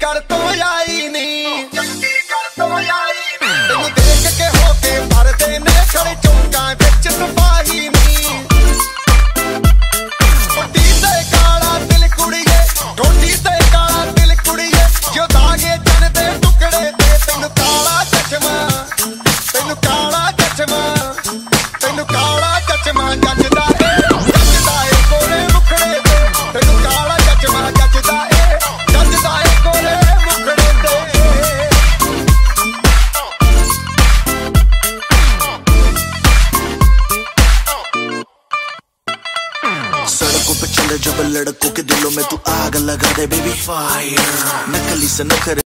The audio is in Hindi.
चंडीगढ़ तो आई नी, तेनू देख के होके भरदे ने खड़े चौंका विच सिपाही नी। ठोडी ते काला दिल कुड़िए, ठोडी ते काला दिल कुड़िए, जो दागे चन दे टुकड़े दे। तेनू काला चश्मा, तेनू काला चश्मा, तेनू काला चश्मा जचदा ए, जचदा ए गोरे मुखड़े दे। तेनू काला चश्मा जचदा ए, जचदा ए गोरे मुखड़े दे। सड़कों पे चले जब लड़कों के दिलों में तू आग लगा दे बेबी फायर, नकली से नखरे